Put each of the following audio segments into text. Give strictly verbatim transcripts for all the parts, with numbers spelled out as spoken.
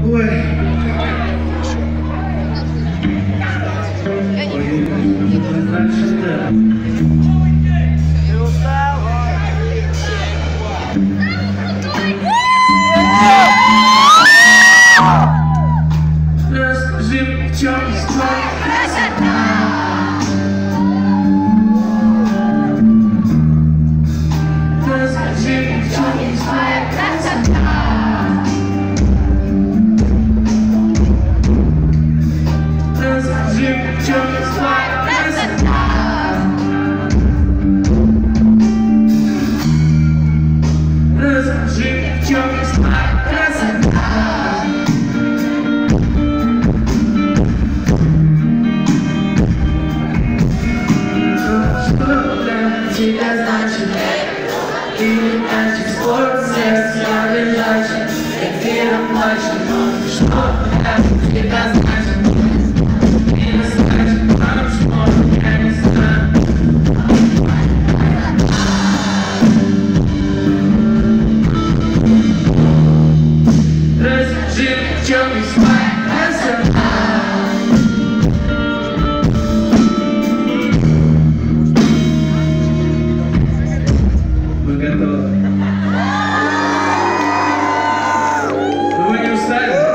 Ой. Ой, дальше, да. Ты устал? Расскажи, в чем твоя красота? Расскажи, в чем твоя красота? Расскажи, в чем твоя красота? Расскажи, в чем твоя красота? Тебя значит, и значит спорт, сердце лежачий, эфиром плачет, что для тебя значит, и не значит, потому что я не знаю. Расскажи, в чем есть моя красота? Вы готовы? Вы не устали?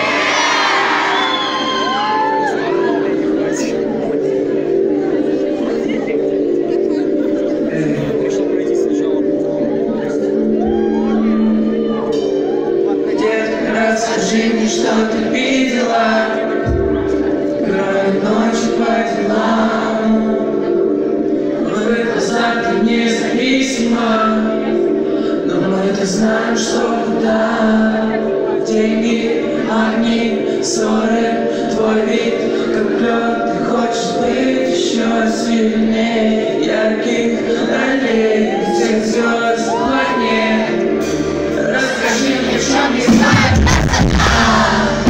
Детка, расскажи мне, что ты видела, кроме ночи по делам. В их глазах ты независима, но мы-то знаем, что куда. Деньги, огни, ссоры, твой вид, как лед. Ты хочешь быть еще сильнее ярких ролей, всех звезд планет. Расскажи мне, в чем есть моя красота?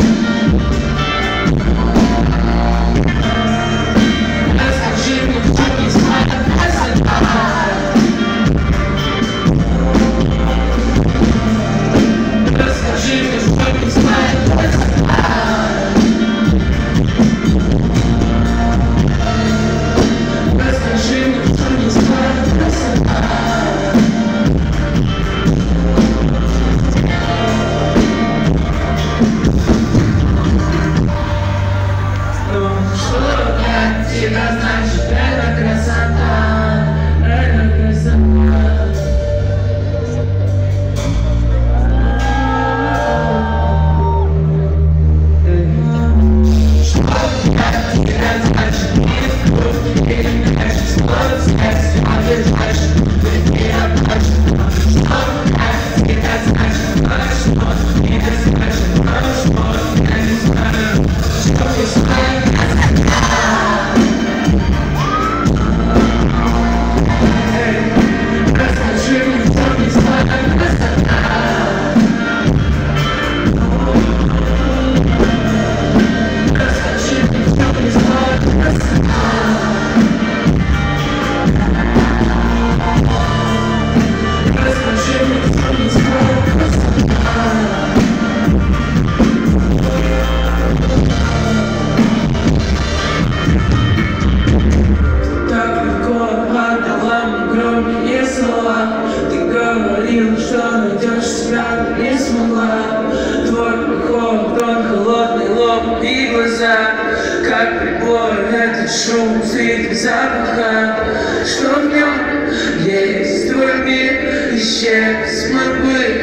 Расскажи мне, в чем есть моя красота? Расскажи мне, в чем есть моя красота? Расскажи мне, в чем есть моя красота? Ну, что для тебя значит эта красота? Эта красота. Ты говорил, что найдешь себя, но не смогла. Твой приход, тон, холодный лоб и глаза, как прибор, этот шум среди запаха. Что в нем есть твой мир, исчез мой быт.